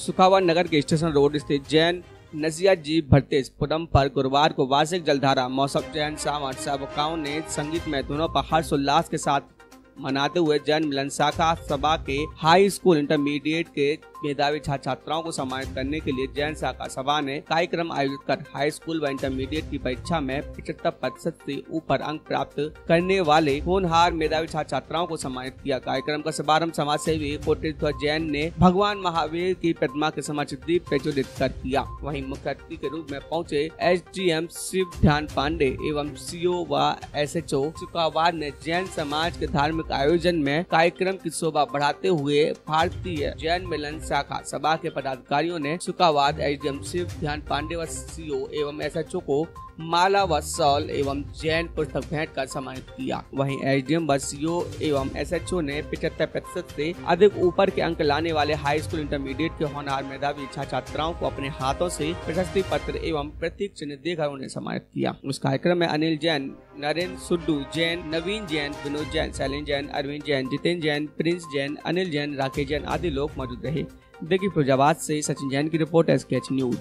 सुखावाद नगर के station road स्थित जैन नसिया जी भट्टेशपुरम पर गुरुवार को वार्षिक जलधारा महोत्सव जैन समाज सेवकाओं ने संगीतमय धुनों पर हर्षोल्लास के साथ मनाते हुए जैन मिलन शाखा सभा के हाई स्कूल इंटरमीडिएट के मेधावी छात्र छात्राओं को सम्मानित करने के लिए जैन शाखा सभा ने कार्यक्रम आयोजित कर हाई स्कूल व इंटरमीडिएट की परीक्षा में 75% से ऊपर अंक प्राप्त करने वाले होनहार मेधावी छात्र छात्राओं को सम्मानित किया। कार्यक्रम का शुभारंभ समाज सेवी कोटेश्वर जैन ने भगवान महावीर की प्रतिमा के समक्ष दीप प्रज्वलित कर किया। वहीं मुख्य अतिथि के रूप में पहुंचे SDM शिव ध्यान पांडे एवं CO व SHO सुखावाद ने जैन समाज के धार्मिक आयोजन में कार्यक्रम की शोभा बढ़ाते हुए भारतीय जैन मिलन शाखा सभा के पदाधिकारियों ने सुखावाद SDM शिव ध्यान पांडे व CO एवं SHO को माला व शॉल एवं जैन पुस्तक भेंट कर सम्मानित किया। वहीं SDM व CO एवं SHO ने 75% से अधिक ऊपर के अंक लाने वाले हाई स्कूल इंटरमीडिएट के होनहार मेधावी छात्र छात्राओं को अपने हाथों से प्रशस्ति पत्र एवं प्रतीक चिन्ह देकर उन्हें सम्मानित किया। उस कार्यक्रम में अनिल जैन, नरेंद्र सुड्डू जैन, नवीन जैन, विनोद जैन, शैलेंद्र जैन, अरविंद जैन, जितेंद्र जैन, प्रिंस जैन, अनिल जैन, राकेश जैन आदि लोग मौजूद रहे। देखिए फिरोजाबाद से सचिन जैन की रिपोर्ट SKH न्यूज।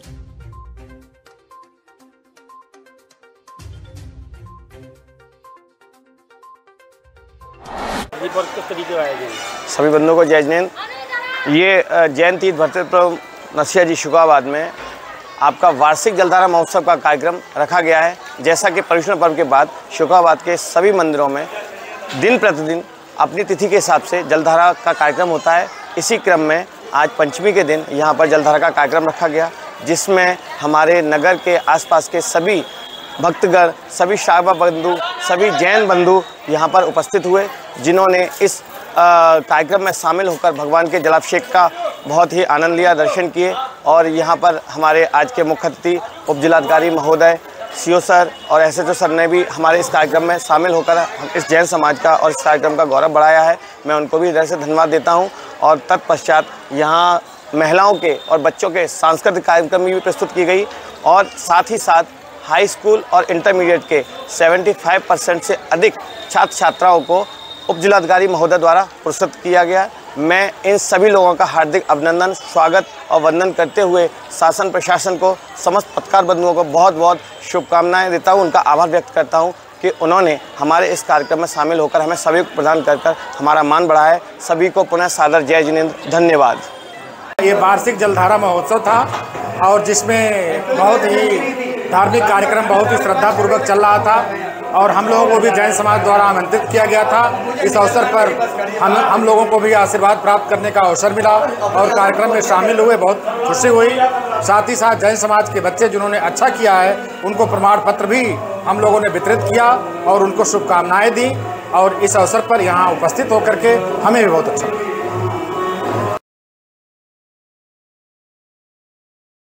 सभी बंधुओं को जय जैन। ये जैन तीर्थ भट्टेश्पुरम नसिया जी शुखावाद में आपका वार्षिक जलधारा महोत्सव का कार्यक्रम रखा गया है। जैसा कि पर्युषण पर्व के बाद शुखावाद के सभी मंदिरों में दिन प्रतिदिन अपनी तिथि के हिसाब से जलधारा का कार्यक्रम होता है। इसी क्रम में आज पंचमी के दिन यहाँ पर जलधारा का कार्यक्रम रखा गया, जिसमें हमारे नगर के आसपास के सभी भक्तगण, सभी शाखा बंधु, सभी जैन बंधु यहाँ पर उपस्थित हुए, जिन्होंने इस कार्यक्रम में शामिल होकर भगवान के जलाभिषेक का बहुत ही आनंद लिया, दर्शन किए। और यहाँ पर हमारे आज के मुख्य अतिथि उप जिलाधिकारी महोदय, CO सर और SHO सर ने भी हमारे इस कार्यक्रम में शामिल होकर इस जैन समाज का और इस कार्यक्रम का गौरव बढ़ाया है। मैं उनको भी हृदय से धन्यवाद देता हूँ। और तत्पश्चात यहाँ महिलाओं के और बच्चों के सांस्कृतिक कार्यक्रम भी प्रस्तुत की गई और साथ ही साथ हाई स्कूल और इंटरमीडिएट के 75% से अधिक छात्र छात्राओं को उप जिलाधिकारी महोदय द्वारा पुरस्कृत किया गया। मैं इन सभी लोगों का हार्दिक अभिनंदन, स्वागत और वंदन करते हुए शासन प्रशासन को, समस्त पत्रकार बंधुओं को बहुत बहुत शुभकामनाएं देता हूं। उनका आभार व्यक्त करता हूं कि उन्होंने हमारे इस कार्यक्रम में शामिल होकर हमें सभी को प्रदान कर हमारा मान बढ़ाया है। सभी को पुनः सादर जय जिनेंद्र, धन्यवाद। ये वार्षिक जलधारा महोत्सव था और जिसमें बहुत ही धार्मिक कार्यक्रम बहुत ही श्रद्धापूर्वक चल रहा था और हम लोगों को भी जैन समाज द्वारा आमंत्रित किया गया था। इस अवसर पर हम लोगों को भी आशीर्वाद प्राप्त करने का अवसर मिला और कार्यक्रम में शामिल हुए, बहुत खुशी हुई। साथ ही साथ जैन समाज के बच्चे जिन्होंने अच्छा किया है उनको प्रमाण पत्र भी हम लोगों ने वितरित किया और उनको शुभकामनाएं दी और इस अवसर पर यहाँ उपस्थित होकर के हमें भी बहुत अच्छा लगा।